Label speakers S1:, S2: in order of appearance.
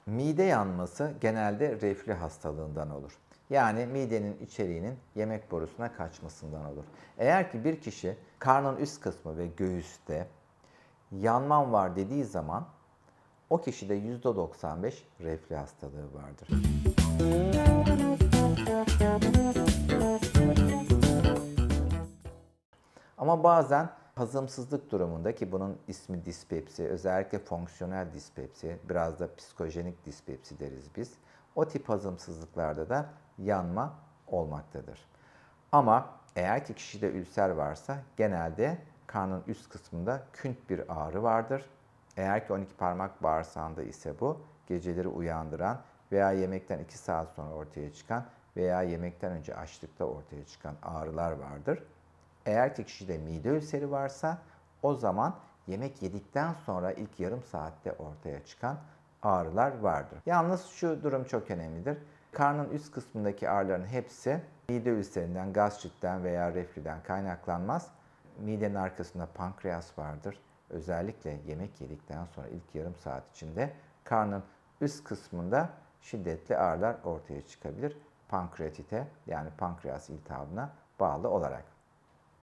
S1: Mide yanması genelde reflü hastalığından olur. Yani midenin içeriğinin yemek borusuna kaçmasından olur. Eğer ki bir kişi karnın üst kısmı ve göğüste yanmam var dediği zaman o kişide %95 reflü hastalığı vardır. Ama bazen hazımsızlık durumunda, ki bunun ismi dispepsi, özellikle fonksiyonel dispepsi, biraz da psikojenik dispepsi deriz biz. O tip hazımsızlıklarda da yanma olmaktadır. Ama eğer ki kişide ülser varsa genelde karnın üst kısmında künt bir ağrı vardır. Eğer ki 12 parmak bağırsağında ise bu geceleri uyandıran veya yemekten 2 saat sonra ortaya çıkan veya yemekten önce açlıkta ortaya çıkan ağrılar vardır. Eğer ki kişide mide ülseri varsa o zaman yemek yedikten sonra ilk yarım saatte ortaya çıkan ağrılar vardır. Yalnız şu durum çok önemlidir. Karnın üst kısmındaki ağrıların hepsi mide ülserinden, gastritten veya reflüden kaynaklanmaz. Midenin arkasında pankreas vardır. Özellikle yemek yedikten sonra ilk yarım saat içinde karnın üst kısmında şiddetli ağrılar ortaya çıkabilir. Pankreatite, yani pankreas iltihabına bağlı olarak.